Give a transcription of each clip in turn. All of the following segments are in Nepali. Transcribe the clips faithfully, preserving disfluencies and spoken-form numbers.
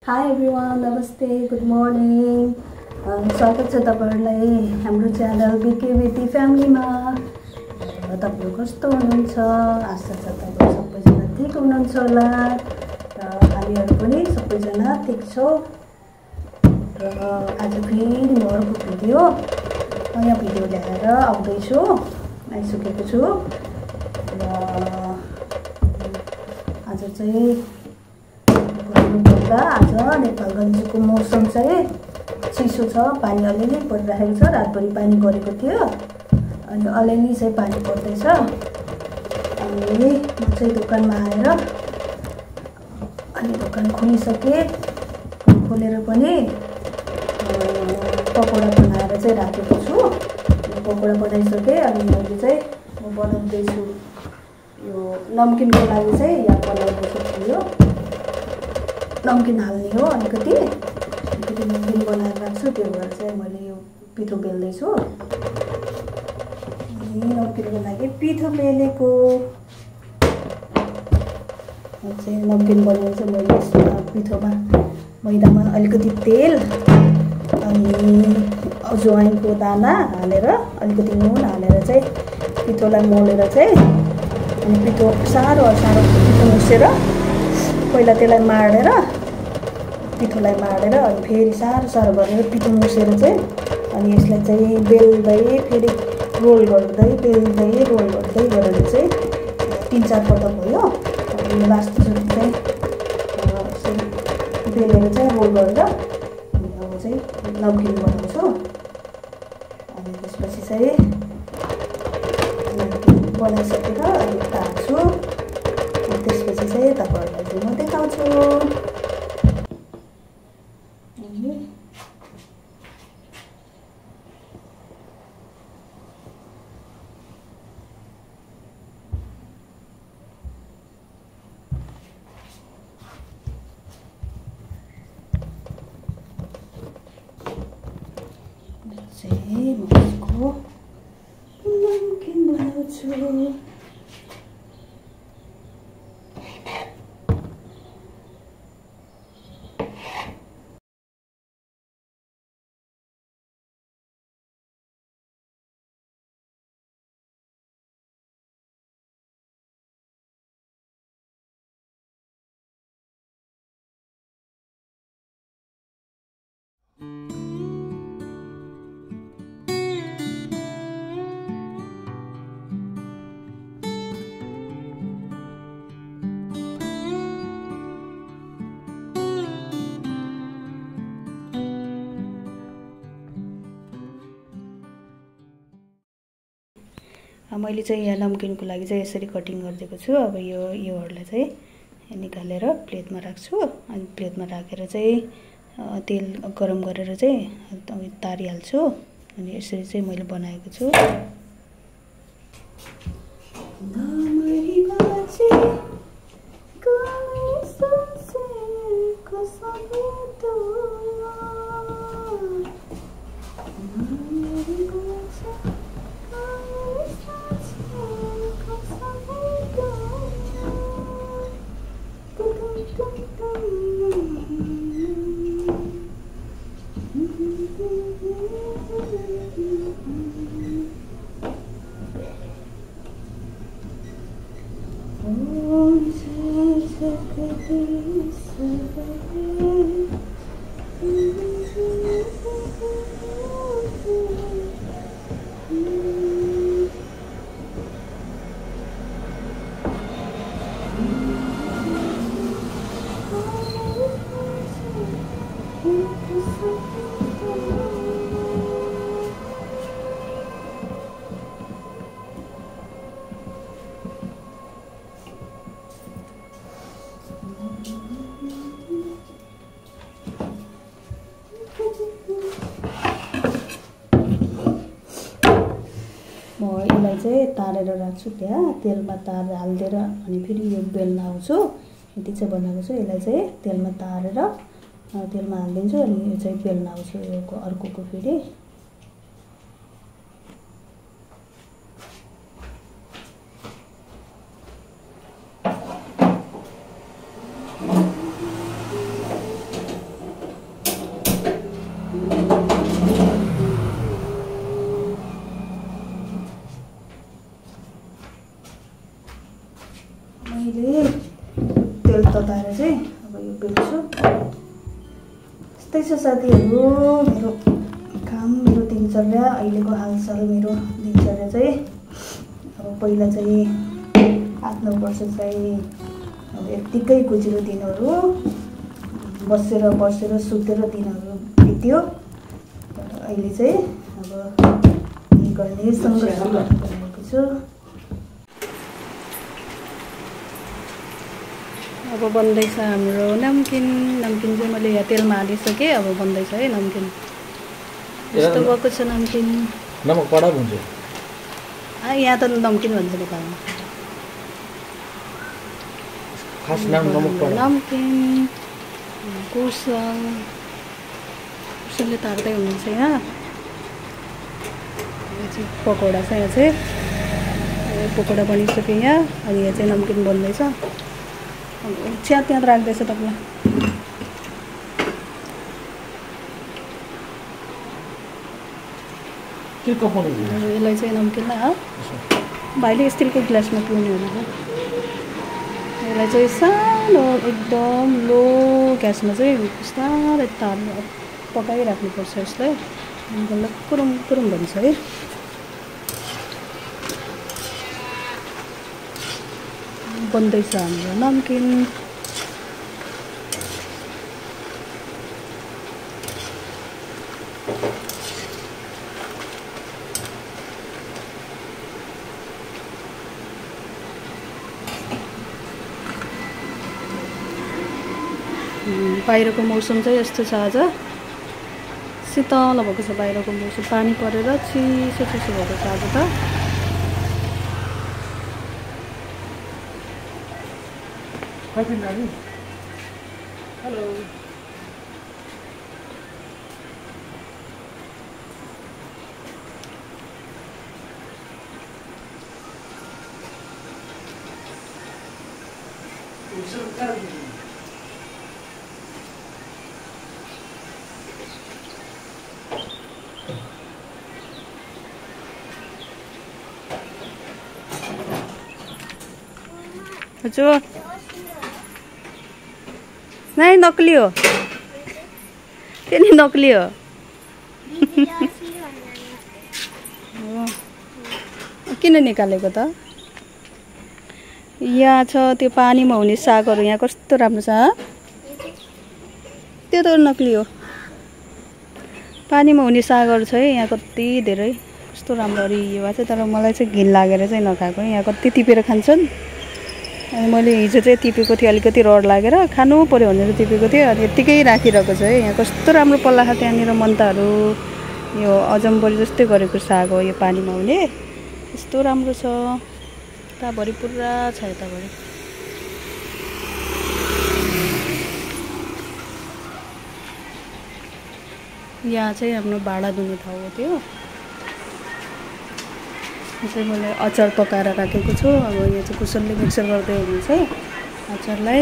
हाई एभ्रिवान, नमस्ते, गुड मर्निङ। स्वागत छ तपाईहरुलाई हाम्रो च्यानल बिके बेटी फ्यामिलीमा। तपाईहरु कस्तो हुनुहुन्छ? आशा छ तपाईहरु सबैजना ठीक हुनुहुन्छ होला र हामीहरु पनि सबैजना ठीक छौं। र आज फेरि म अर्को भिडियो नयाँ भिडियो ल्याएर आउँदै छु, आइसकेको छु। र आज चाहिँ भन्नुपर्दा आज नेपालगञ्जको मौसम चाहिँ चिसो छ, पानी अलिअलि परिरहेको छ। रातभरि पानी गरेको थियो अनि अलिअलि चाहिँ पानी पर्दैछ। अनि म चाहिँ दोकानमा आएर अनि दोकान खोलिसके, खोलेर पनि पकौडा बनाएर चाहिँ राखेको छु। पकौडा बनाइसके अनि मैले चाहिँ म बनाउँदैछु यो नमकिनको लागि चाहिँ यहाँ बनाउँदैछु। यो नमकिन हाल्ने हो, अलिकति अलिकति नमकिन बनाएर राख्छु। त्यो भएर चाहिँ मैले यो पिठो बेल्दैछु। अनि नमकिनको लागि पिठो बेलेको चाहिँ नमकिन बनाउनु चाहिँ मैले यसमा पिठोमा मैदामा अलिकति तेल अनि अजवाइनको दाना हालेर अलिकति नुन हालेर चाहिँ पिठोलाई मोलेर चाहिँ अनि पिठो साह्रो साह्रो पिठो मुसेर पहिला त्यसलाई माडेर पिठोलाई माडेर अनि फेरि साह्रो साह्रो गरेर पिठो मुसेर चाहिँ अनि यसलाई चाहिँ बेल्दै फेरि रोल गर्दै बेल्दै रोल गर्दै गरेर चाहिँ तिन चार पल्ट भयो। अनि लास्टचोटि चाहिँ यसरी बेलेर चाहिँ रोल गरेर अब चाहिँ नमकिन बनाउँछु। अनि त्यसपछि चाहिँ नमकिन बनाइसकेर अनि तार्छु। अनि त्यसपछि चाहिँ तपाईहरुलाई चाहिँ म देखाउँछु। चाहिँ म यसको नमकिन बनाउँछु। मैले चाहिँ यहाँ नमकिनको लागि चाहिँ यसरी कटिङ गरिदिएको छु। अब यो योहरूलाई चाहिँ निकालेर प्लेटमा राख्छु। अनि प्लेटमा राखेर चाहिँ तेल गरम गरेर चाहिँ तारिहाल्छु। अनि यसरी चाहिँ मैले बनाएको छु। म यसलाई चाहिँ तारेर राख्छु, त्यहाँ तेलमा तारेर हालिदिएर अनि फेरि यो बेल्न आउँछु। यति चाहिँ बनाएको छु। यसलाई चाहिँ तेलमा तारेर तेलमा हालिदिन्छु अनि यो चाहिँ बेल्न आउँछु यो अर्कोको फेरि। यस्तै छ साथीहरू मेरो काम, मेरो दिनचर्या, अहिलेको हालसाल। मेरो दिनचर्या चाहिँ अब पहिला चाहिँ आठ नौ वर्ष चाहिँ अब यत्तिकै गुज्रो दिनहरू, बसेर बसेर सुतेर दिनहरू बित्यो। तर अहिले चाहिँ अब गर्ने सङ्घर्ष गरिरहेको छु। अब बन्दैछ हाम्रो नमकिन। नमकिन चाहिँ मैले यहाँ तेलमा हालिसकेँ, अब बन्दैछ है नमकिन। यस्तो भएको छ नमकिन। नमकपरा भन्छ यहाँ त नमकिन भन्छ नेपालमा। खास नाम नमकपरा। नमकिन कुर्सल कुर्सलले तार्दै हुनुहुन्छ यहाँ। यो चाहिँ पकौडा छ, यहाँ चाहिँ पकौडा बनिसक्यो यहाँ। अनि यहाँ चाहिँ नमकिन बन्दैछ। चिया त्यहाँ राख्दैछ तपाईँलाई। यसलाई चाहिँ नमकिनलाई हो भाइले स्टिलको ग्लासमा पिउने होला। यसलाई चाहिँ सानो एकदम लो ग्यासमा चाहिँ बिस्तारै तार पकाइराख्नुपर्छ। यसलाई यसलाई कुरुम कुरुम भन्छ है। बन्दैछ हाम्रो नमकिन। बाहिरको मौसम चाहिँ यस्तो छ, आज शीतल भएको छ बाहिरको मौसम। पानी परेर चिसो चिसो भएको छ आज त। हेलो हजुर नहीं नकली हो, त्यो नि नकली हो। किन निकालेको त? यहाँ छ त्यो पानीमा हुने सागहरू, यहाँ कस्तो राम्रो छ। त्यो त नकली हो। पानीमा हुने सागहरू छ है यहाँ, कति धेरै कस्तो राम्रो हरियो भएको छ। तर मलाई चाहिँ घिन लागेर चाहिँ नखाएको। यहाँ कति टिपेर खान्छन्। अनि मैले हिजो चाहिँ टिपेको थिएँ, अलिकति रड लागेर खानु पऱ्यो भनेर टिपेको थिएँ। अनि यत्तिकै राखिरहेको छ है। यहाँ कस्तो राम्रो पल्ला छ त्यहाँनिर मन्ताहरू। यो अजम्बरी जस्तै गरेको साग हो यो पानीमा हुने, यस्तो राम्रो छ। यताभरि पुरा छ यताभरि। यहाँ चाहिँ हाम्रो भाँडा धुने ठाउँ हो त्यो। चाहिँ मैले अचार पकाएर राखेको छु। अब यहाँ चाहिँ कुसनले मिक्सर गर्दै हुनुहुन्छ अचारलाई।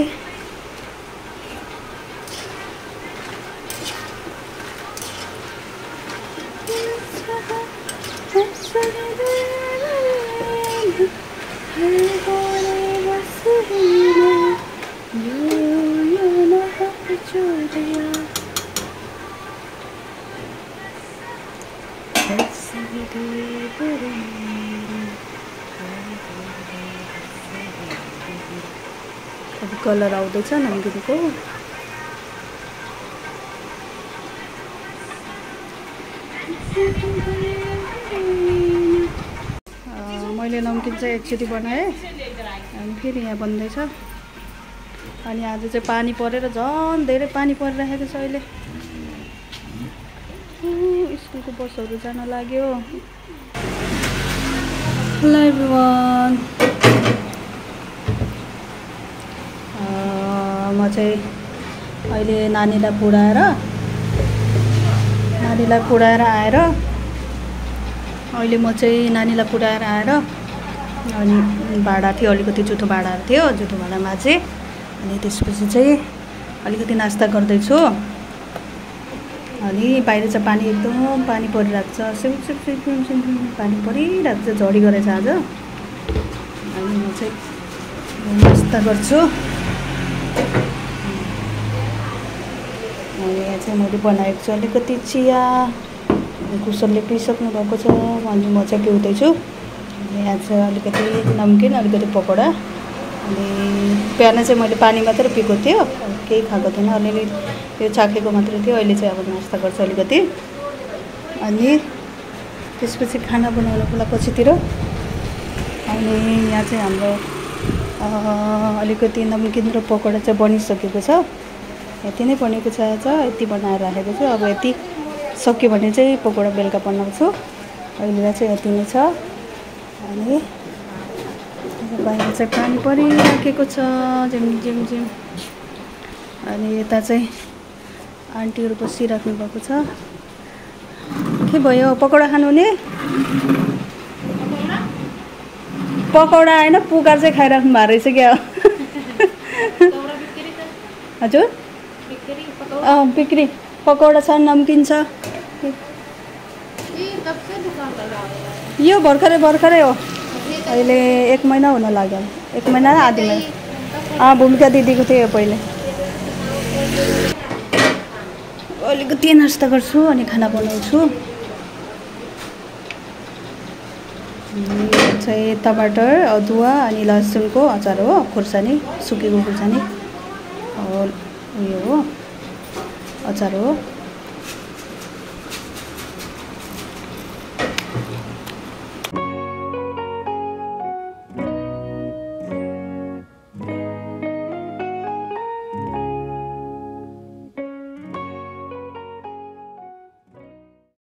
अब कलर आउँदैछ नमकिनको। मैले नमकिन चाहिँ एकचोटि बनाएँ अनि फेरि यहाँ बन्दैछ। अनि आज चाहिँ पानी परेर झन् धेरै पानी परिरहेको छ अहिले। स्कुलको बसहरू जान लाग्यो। हेलो एभ्रिवान, म चाहिँ अहिले नानीलाई पुऱ्याएर नानीलाई पुऱ्याएर आएर अहिले म चाहिँ नानीलाई पुऱ्याएर आएर अनि भाँडा थियो, अलिकति जुठो भाँडाहरू थियो, जुठो भाँडा माझेँ। अनि त्यसपछि चाहिँ अलिकति नास्ता गर्दैछु। अनि बाहिर चाहिँ पानी एकदम पानी परिरहेको छ, सिम सिम सिम सिम सिम पानी परिरहेको छ, झडी गरेछ आज। अनि म चाहिँ नास्ता गर्छु। अनि यहाँ चाहिँ मैले बनाएको छु अलिकति चिया। कुसरले पिइसक्नु भएको छ अनि म चाहिँ पिउँदैछु। यहाँ चाहिँ अलिकति नमकिन, अलिकति पकौडा अनि बिहान चाहिँ मैले पानी मात्र पिएको थियो, केही खाएको थिएन, अलिअलि त्यो चाखेको मात्रै थियो। अहिले चाहिँ अब नास्ता गर्छु अलिकति अनि त्यसपछि खाना बनाउनुको लागि पछितिर। अनि यहाँ चाहिँ हाम्रो अलिकति नमकिन र पकौडा चाहिँ बनिसकेको छ। यति नै बनेको छ, आज यति बनाएर राखेको छु। अब यति सक्यो भने चाहिँ पकौडा बेलुका बनाउँछु। अहिले चाहिँ यति नै छ। अनि बाहिर चाहिँ पानी परिराखेको छ झिम झिम झिम। अनि यता चाहिँ आन्टीहरू बसिराख्नु भएको छ। के भयो, पकौडा खानु नि? पकौडा होइन, पुकार चाहिँ खाइराख्नु भएको रहेछ क्या। हजुर अँ बिक्री पकौडा छ, नमकिन छ। यो भर्खरै भर्खरै हो, अहिले एक महिना हुन लाग्यो। एक महिना आधी महिना। अँ भूमिका दिदीको थियो पहिले। अलिकति नास्ता गर्छु अनि खाना बनाउँछु। यो चाहिँ टमाटर, अदुवा अनि लसुनको अचार हो, खुर्सानी, सुकेको खुर्सानी उयो हो, अचार हो।